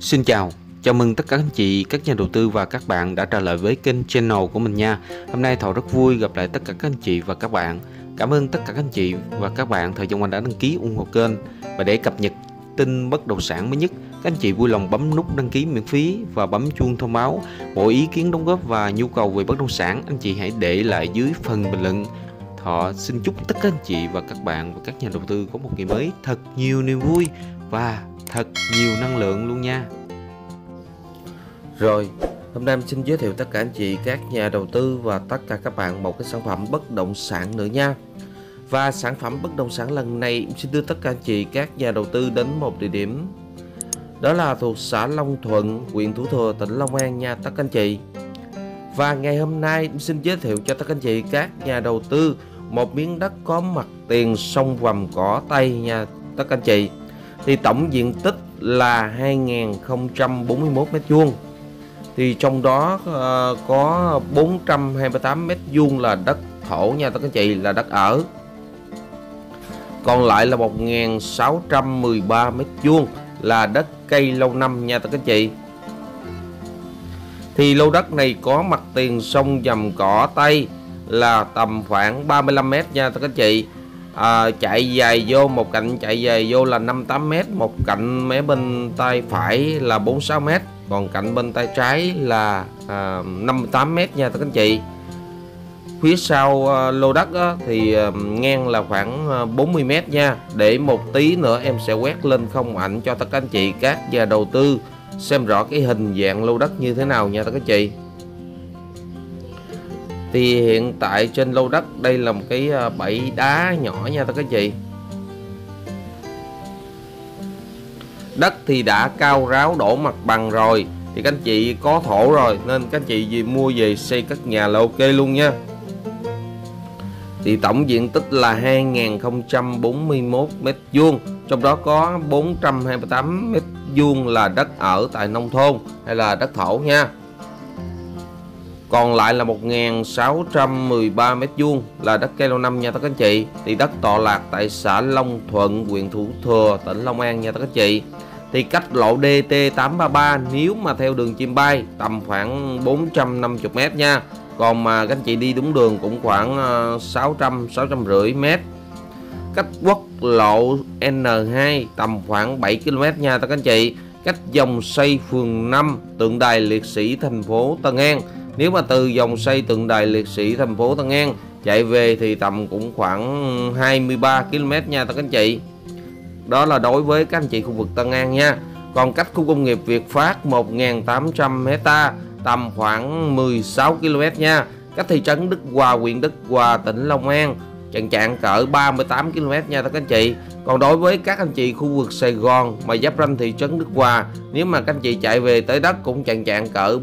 Xin chào, chào mừng tất cả anh chị, các nhà đầu tư và các bạn đã trở lại với kênh channel của mình nha. Hôm nay Thọ rất vui gặp lại tất cả các anh chị và các bạn. Cảm ơn tất cả các anh chị và các bạn thời gian qua đã đăng ký ủng hộ kênh. Và để cập nhật tin bất động sản mới nhất, các anh chị vui lòng bấm nút đăng ký miễn phí và bấm chuông thông báo. Mọi ý kiến đóng góp và nhu cầu về bất động sản, anh chị hãy để lại dưới phần bình luận. Thọ xin chúc tất cả anh chị và các bạn và các nhà đầu tư có một ngày mới thật nhiều niềm vui và thật nhiều năng lượng luôn nha. Rồi, hôm nay em xin giới thiệu tất cả anh chị, các nhà đầu tư và tất cả các bạn một cái sản phẩm bất động sản nữa nha. Và sản phẩm bất động sản lần này em xin đưa tất cả anh chị, các nhà đầu tư đến một địa điểm. Đó là thuộc xã Long Thuận, huyện Thủ Thừa, tỉnh Long An nha tất cả anh chị. Và ngày hôm nay em xin giới thiệu cho tất cả anh chị, các nhà đầu tư một miếng đất có mặt tiền sông Vàm Cỏ Tây nha tất cả anh chị. Thì tổng diện tích là 2041 m². Thì trong đó có 428 m² là đất thổ nha tất cả anh chị, là đất ở. Còn lại là 1613 m² là đất cây lâu năm nha tất cả anh chị. Thì lô đất này có mặt tiền sông Vàm Cỏ Tây là tầm khoảng 35 m nha tất cả anh chị. Chạy dài vô, một cạnh chạy dài vô là 58 m, một cạnh mé bên tay phải là 46 m, còn cạnh bên tay trái là 58 m nha tất cả anh chị. Phía sau lô đất thì ngang là khoảng 40 m nha. Để một tí nữa em sẽ quét lên không ảnh cho tất cả anh chị, các nhà đầu tư xem rõ cái hình dạng lô đất như thế nào nha tất cả anh chị. Thì hiện tại trên lô đất đây là một cái bãi đá nhỏ nha tất cả anh chị. Đất thì đã cao ráo đổ mặt bằng rồi, thì các anh chị có thổ rồi nên các anh chị mua về xây cất nhà là ok luôn nha. Thì tổng diện tích là 2041 m², trong đó có 428 m² là đất ở tại nông thôn hay là đất thổ nha. Còn lại là 1613 m² là đất cây lâu năm nha tất cả anh chị. Thì đất tọa lạc tại xã Long Thuận, huyện Thủ Thừa, tỉnh Long An nha tất cả anh chị. Thì cách lộ DT833 nếu mà theo đường chim bay tầm khoảng 450 m nha. Còn mà các anh chị đi đúng đường cũng khoảng 650 m. Cách quốc lộ N2 tầm khoảng 7 km nha tất cả anh chị. Cách dòng xây phường 5 tượng đài liệt sĩ thành phố Tân An. Nếu mà từ dòng xây tượng đài liệt sĩ thành phố Tân An chạy về thì tầm cũng khoảng 23 km nha tất cả anh chị. Đó là đối với các anh chị khu vực Tân An nha. Còn cách khu công nghiệp Việt Phát 1.800 hecta tầm khoảng 16 km nha. Cách thị trấn Đức Hòa, huyện Đức Hòa, tỉnh Long An chạng cỡ 38 km nha tất cả anh chị. Còn đối với các anh chị khu vực Sài Gòn mà giáp ranh thị trấn Đức Hòa, nếu mà các anh chị chạy về tới đất cũng chạng cỡ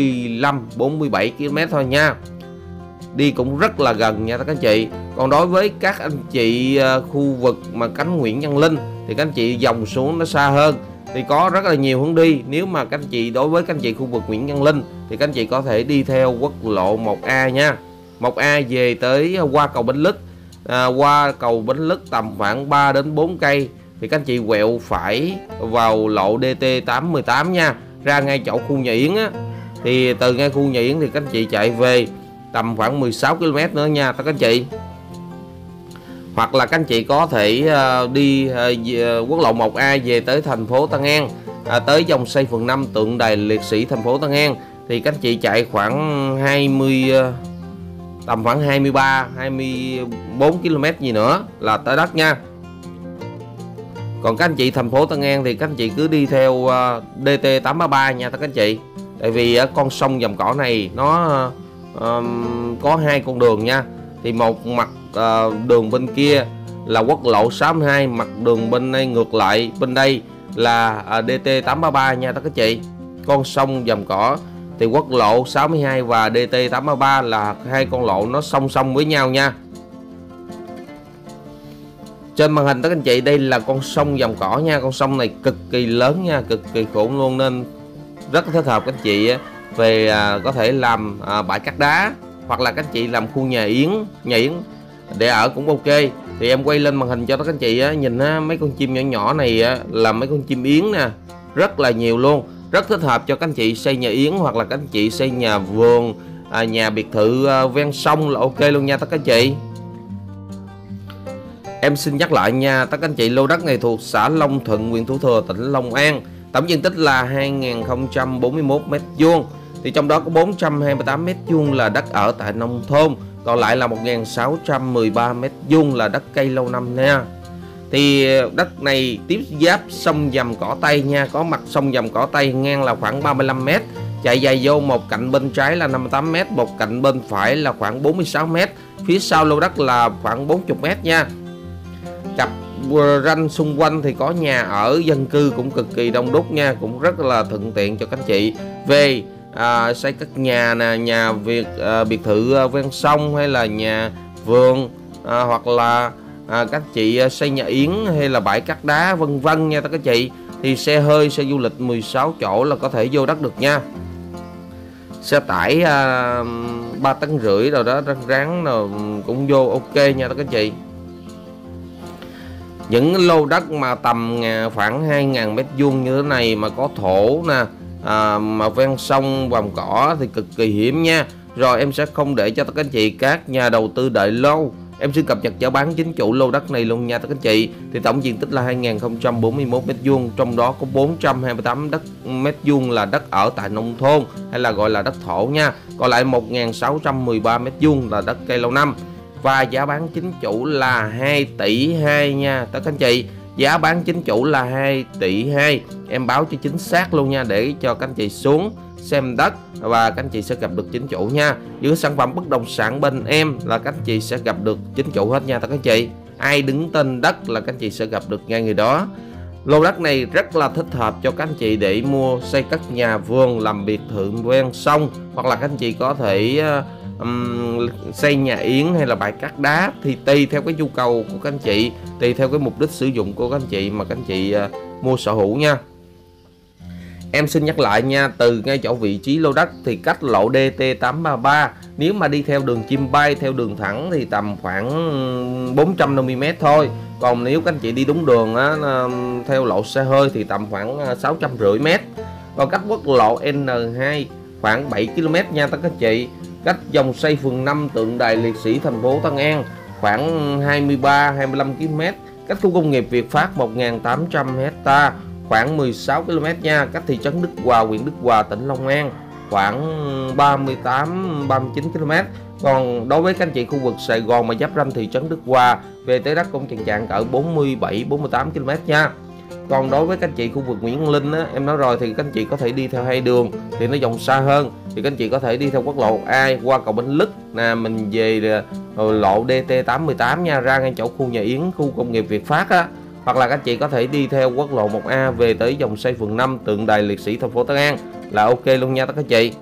45-47 km thôi nha. Đi cũng rất là gần nha các anh chị. Còn đối với các anh chị khu vực mà cánh Nguyễn Văn Linh thì các anh chị dòng xuống nó xa hơn, thì có rất là nhiều hướng đi. Nếu mà các anh chị đối với các anh chị khu vực Nguyễn Văn Linh thì các anh chị có thể đi theo quốc lộ 1A nha. 1A về tới qua cầu Bến Lức, qua cầu Bến Lức tầm khoảng 3 đến 4 cây thì các anh chị quẹo phải vào lộ DT818 nha, ra ngay chỗ khu Nhà Yến á. Thì từ ngay khu Nhà Yến thì các anh chị chạy về tầm khoảng 16 km nữa nha các anh chị. Hoặc là các anh chị có thể đi quốc lộ 1A về tới thành phố Tân An, tới dòng xây phường 5 tượng đài liệt sĩ thành phố Tân An thì các anh chị chạy khoảng 20 tầm khoảng 23-24 km gì nữa là tới đất nha. Còn các anh chị thành phố Tân An thì các anh chị cứ đi theo DT833 nha các anh chị. Tại vì con sông Vàm Cỏ này nó có hai con đường nha. Thì một mặt đường bên kia là quốc lộ 62, mặt đường bên đây ngược lại bên đây là DT833 nha các anh chị. Con sông Vàm Cỏ thì quốc lộ 62 và DT833 là hai con lộ nó song song với nhau nha. Trên màn hình các anh chị đây là con sông Vàm Cỏ nha. Con sông này cực kỳ lớn nha, cực kỳ khủng luôn, nên rất thích hợp các anh chị về có thể làm bãi cát đá, hoặc là các anh chị làm khu nhà Yến để ở cũng ok. Thì em quay lên màn hình cho các anh chị nhìn mấy con chim nhỏ nhỏ này là mấy con chim yến nè. rất là nhiều luôn, rất thích hợp cho các anh chị xây nhà yến hoặc là các anh chị xây nhà vườn, nhà biệt thự ven sông là ok luôn nha tất cả anh chị. Em xin nhắc lại nha tất cả anh chị, lô đất này thuộc xã Long Thuận, huyện Thủ Thừa, tỉnh Long An. Tổng diện tích là 2041 m². Thì trong đó có 428 m² là đất ở tại nông thôn, còn lại là 1613 m² là đất cây lâu năm nha. Thì đất này tiếp giáp sông Vàm Cỏ Tây nha, có mặt sông Vàm Cỏ Tây, ngang là khoảng 35 m, chạy dài vô một cạnh bên trái là 58 m, một cạnh bên phải là khoảng 46 m, phía sau lô đất là khoảng 40 m nha. Cặp ranh xung quanh thì có nhà ở dân cư cũng cực kỳ đông đúc nha, cũng rất là thuận tiện cho các anh chị về xây các nhà nè, nhà biệt thự ven sông hay là nhà vườn, hoặc là các chị xây nhà yến hay là bãi cát đá vân vân nha các chị. Thì xe hơi, xe du lịch 16 chỗ là có thể vô đất được nha. Xe tải 3,5 tấn rồi đó, ráng cũng vô ok nha các chị. Những lô đất mà tầm khoảng 2.000 m² như thế này mà có thổ nè, mà ven sông Vàm Cỏ thì cực kỳ hiếm nha. Rồi em sẽ không để cho các anh chị các nhà đầu tư đợi lâu. Em xin cập nhật giá bán chính chủ lô đất này luôn nha các anh chị. Thì tổng diện tích là 2041 m², trong đó có 428 m² là đất ở tại nông thôn hay là gọi là đất thổ nha. Còn lại 1613 m² là đất cây lâu năm. Và giá bán chính chủ là 2,2 tỷ nha tất cả anh chị. Giá bán chính chủ là 2,2 tỷ. Em báo cho chính xác luôn nha, để cho các anh chị xuống xem đất và các anh chị sẽ gặp được chính chủ nha. Giữa sản phẩm bất động sản bên em là các anh chị sẽ gặp được chính chủ hết nha tất cả anh chị. Ai đứng tên đất là các anh chị sẽ gặp được ngay người đó. Lô đất này rất là thích hợp cho các anh chị để mua xây các nhà vườn, làm biệt thự ven sông, hoặc là các anh chị có thể xây nhà yến hay là bãi cát đá, thì tùy theo cái nhu cầu của các anh chị, tùy theo cái mục đích sử dụng của các anh chị mà các anh chị mua sở hữu nha. Em xin nhắc lại nha, từ ngay chỗ vị trí lô đất thì cách lộ DT833, nếu mà đi theo đường chim bay theo đường thẳng thì tầm khoảng 450 m thôi. Còn nếu các anh chị đi đúng đường á, theo lộ xe hơi thì tầm khoảng 650 m. Còn cách quốc lộ N2 khoảng 7 km nha tất cả các anh chị. Cách dòng xoay phường 5 tượng đài liệt sĩ thành phố Tân An khoảng 23-25 km. Cách khu công nghiệp Việt Phát 1.800 hecta khoảng 16 km nha. Cách thị trấn Đức Hòa, huyện Đức Hòa, tỉnh Long An khoảng 38-39 km. Còn đối với các anh chị khu vực Sài Gòn mà giáp ranh thị trấn Đức Hòa về tới đất cũng chạng cỡ 47-48 km nha. Còn đối với các anh chị khu vực Nguyễn Linh á, em nói rồi thì các anh chị có thể đi theo hai đường thì nó vòng xa hơn, thì các anh chị có thể đi theo quốc lộ A qua cầu Bến Lức nè, mình về lộ DT818 nha, ra ngay chỗ khu nhà yến, khu công nghiệp Việt Phát á, hoặc là các anh chị có thể đi theo quốc lộ 1A về tới dòng xoay phường 5 tượng đài liệt sĩ thành phố Tân An là ok luôn nha tất cả anh chị.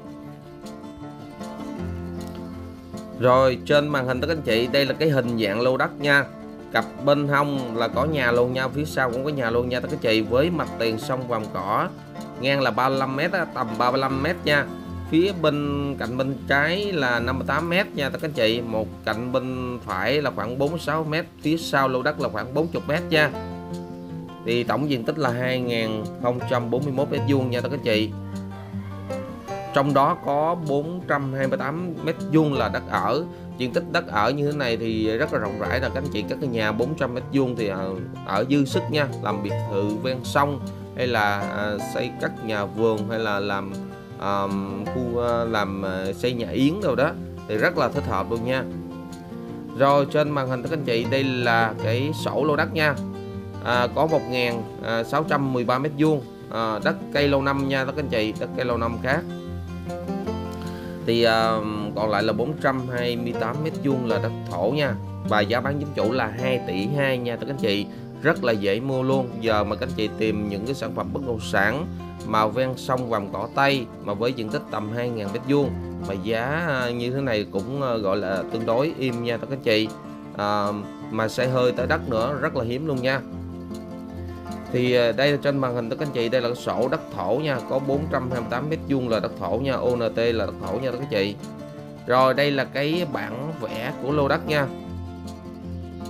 Rồi trên màn hình tất cả anh chị, đây là cái hình dạng lô đất nha. Cặp bên hông là có nhà luôn nha, phía sau cũng có nhà luôn nha tất cả anh chị, với mặt tiền sông Vàm Cỏ, ngang là 35 m, tầm 35 m nha. Phía bên cạnh bên trái là 58 m nha tất cả anh chị, một cạnh bên phải là khoảng 46 m, phía sau lô đất là khoảng 40 m nha. Thì tổng diện tích là 2041 m² nha tất cả anh chị. Trong đó có 428 m² là đất ở. Diện tích đất ở như thế này thì rất là rộng rãi, là các anh chị các cái nhà 400 m² thì ở dư sức nha, làm biệt thự ven sông hay là xây các nhà vườn hay là làm khu làm xây nhà yến đâu đó thì rất là thích hợp luôn nha. Rồi trên màn hình các anh chị, đây là cái sổ lô đất nha. Có 1.613 m², đất cây lâu năm nha các anh chị, đất cây lâu năm khác. Thì còn lại là 428 m² là đất thổ nha. Và giá bán chính chủ là 2,2 tỷ nha các anh chị, rất là dễ mua luôn. Giờ mà các anh chị tìm những cái sản phẩm bất động sản mà ven sông Vàm Cỏ Tây mà với diện tích tầm 2.000 m² mà giá như thế này cũng gọi là tương đối im nha các anh chị, mà xe hơi tới đất nữa, rất là hiếm luôn nha. Thì đây là trên màn hình các anh chị, đây là sổ đất thổ nha, có 428 m² là đất thổ nha, ONT là đất thổ nha các anh chị. Rồi đây là cái bản vẽ của lô đất nha.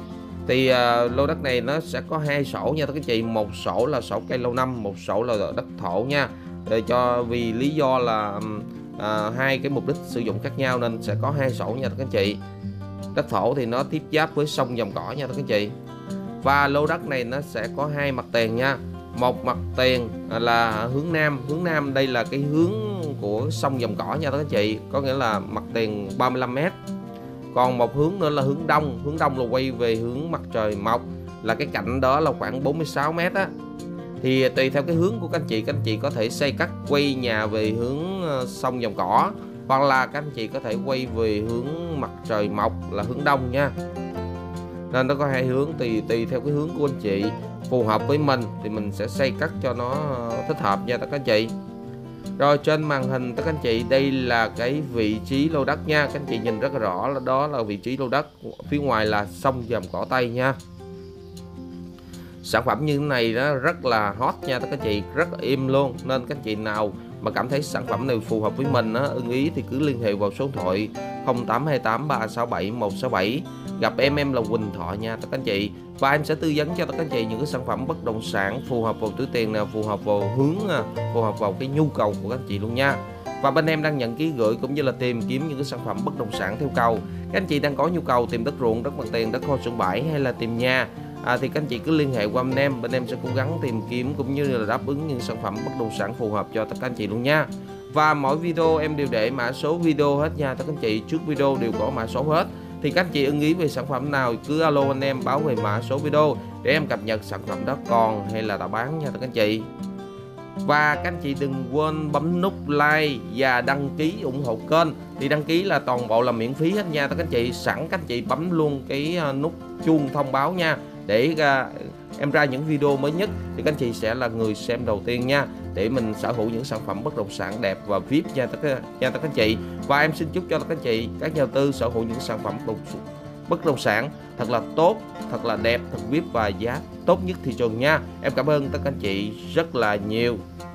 Thì lô đất này nó sẽ có 2 sổ nha các anh chị, một sổ là sổ cây lâu năm, một sổ là đất thổ nha. Để cho vì lý do là hai cái mục đích sử dụng khác nhau nên sẽ có 2 sổ nha các anh chị. Đất thổ thì nó tiếp giáp với sông Vàm Cỏ nha các anh chị. Và lô đất này nó sẽ có 2 mặt tiền nha. Một mặt tiền là hướng nam, đây là cái hướng của sông Vàm Cỏ nha các anh chị, có nghĩa là mặt tiền 35m. Còn một hướng nữa là hướng đông là quay về hướng mặt trời mọc, là cái cạnh đó là khoảng 46m á. Thì tùy theo cái hướng của các anh chị có thể xây cắt quay nhà về hướng sông Vàm Cỏ, hoặc là các anh chị có thể quay về hướng mặt trời mọc là hướng đông nha. Nên nó có 2 hướng, tùy theo cái hướng của anh chị phù hợp với mình thì mình sẽ xây cắt cho nó thích hợp nha các anh chị. Rồi trên màn hình các anh chị, đây là cái vị trí lô đất nha, các anh chị nhìn rất là rõ, đó là vị trí lô đất, phía ngoài là sông Vàm Cỏ Tây nha. Sản phẩm như thế này nó rất là hot nha các anh chị, rất là im luôn, nên các anh chị nào mà cảm thấy sản phẩm này phù hợp với mình ưng ý thì cứ liên hệ vào số điện thoại 0828 367 167, gặp em là Quỳnh Thọ nha các anh chị, và em sẽ tư vấn cho các anh chị những cái sản phẩm bất động sản phù hợp vào túi tiền nào, phù hợp vào hướng, phù hợp vào cái nhu cầu của các anh chị luôn nha. Và bên em đang nhận ký gửi cũng như là tìm kiếm những cái sản phẩm bất động sản theo cầu. Các anh chị đang có nhu cầu tìm đất ruộng, đất mặt tiền, đất kho xưởng bãi hay là tìm nhà thì các anh chị cứ liên hệ qua bên em sẽ cố gắng tìm kiếm cũng như là đáp ứng những sản phẩm bất động sản phù hợp cho tất cả anh chị luôn nha. Và mỗi video em đều để mã số video hết nha các anh chị, trước video đều có mã số hết. Thì các anh chị ưng ý về sản phẩm nào cứ alo anh em báo về mã số video để em cập nhật sản phẩm đó còn hay là đã bán nha các anh chị. Và các anh chị đừng quên bấm nút like và đăng ký ủng hộ kênh. Thì đăng ký là toàn bộ là miễn phí hết nha các anh chị. Sẵn các anh chị bấm luôn cái nút chuông thông báo nha, để em ra những video mới nhất thì các anh chị sẽ là người xem đầu tiên nha, để mình sở hữu những sản phẩm bất động sản đẹp và VIP nha các anh chị. Và em xin chúc cho các anh chị, các nhà đầu tư sở hữu những sản phẩm bất động sản thật là tốt, thật là đẹp, thật VIP và giá tốt nhất thị trường nha. Em cảm ơn tất cả anh chị rất là nhiều.